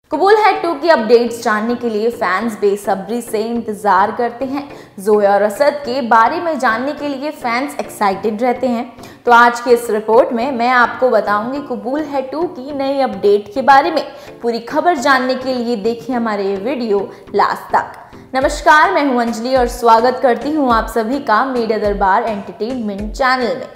कबूल है 2 की अपडेट्स जानने के लिए फैंस बेसब्री से इंतजार करते हैं। जोया और असद के बारे में जानने के लिए फैंस एक्साइटेड रहते हैं। तो आज के इस रिपोर्ट में मैं आपको बताऊंगी कबूल है 2 की नई अपडेट के बारे में। पूरी खबर जानने के लिए देखिए हमारे ये वीडियो लास्ट तक। नमस्कार, मैं हूं अंजलि और स्वागत करती हूं आप सभी का मीडिया दरबार एंटरटेनमेंट चैनल में।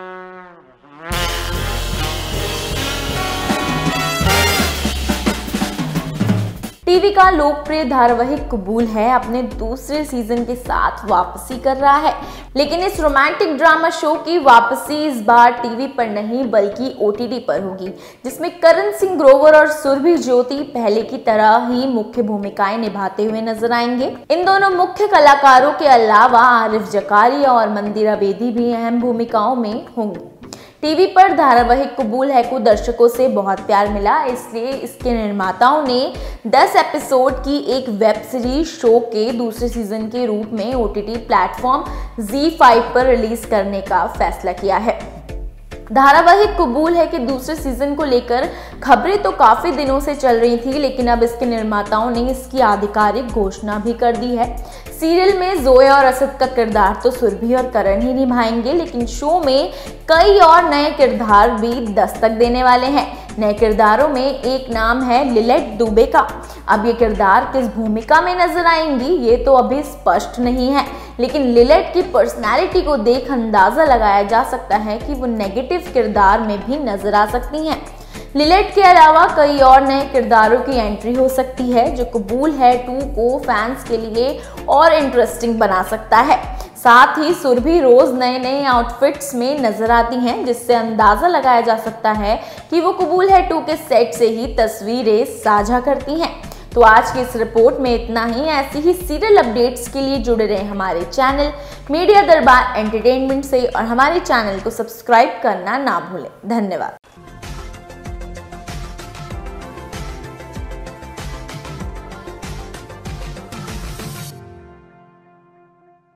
टीवी का लोकप्रिय धारावाहिक कबूल है अपने दूसरे सीजन के साथ वापसी कर रहा है, लेकिन इस रोमांटिक ड्रामा शो की वापसी इस बार टीवी पर नहीं बल्कि ओटीटी पर होगी, जिसमें करण सिंह ग्रोवर और सुरभि ज्योति पहले की तरह ही मुख्य भूमिकाएं निभाते हुए नजर आएंगे। इन दोनों मुख्य कलाकारों के अलावा आरिफ जकारिया और मंदिरा बेदी भी अहम भूमिकाओं में होंगी। टीवी पर धारावाहिक कबूल है को दर्शकों से बहुत प्यार मिला, इसलिए इसके निर्माताओं ने 10 एपिसोड की एक वेब सीरीज शो के दूसरे सीजन के रूप में ओटीटी प्लेटफॉर्म ZEE5 पर रिलीज करने का फैसला किया है। धारावाहिक कबूल है कि दूसरे सीजन को लेकर खबरें तो काफी दिनों से चल रही थी, लेकिन अब इसके निर्माताओं ने इसकी आधिकारिक घोषणा भी कर दी है। सीरियल में जोया और असद का किरदार तो सुरभि और करण ही निभाएंगे, लेकिन शो में कई और नए किरदार भी दस्तक देने वाले हैं। नए किरदारों में एक नाम है लिलेट दुबे का। अब ये किरदार किस भूमिका में नजर आएंगी ये तो अभी स्पष्ट नहीं है, लेकिन लिलेट की पर्सनैलिटी को देख अंदाजा लगाया जा सकता है कि वो नेगेटिव किरदार में भी नजर आ सकती हैं। लिलेट के अलावा कई और नए किरदारों की एंट्री हो सकती है, जो कबूल है 2 को फैंस के लिए और इंटरेस्टिंग बना सकता है। साथ ही सुरभि रोज नए नए आउटफिट्स में नजर आती हैं, जिससे अंदाजा लगाया जा सकता है कि वो कबूल है 2 के सेट से ही तस्वीरें साझा करती हैं। तो आज की इस रिपोर्ट में इतना ही। ऐसी ही सीरियल अपडेट्स के लिए जुड़े रहे हमारे चैनल मीडिया दरबार एंटरटेनमेंट से और हमारे चैनल को सब्सक्राइब करना ना भूलें। धन्यवाद।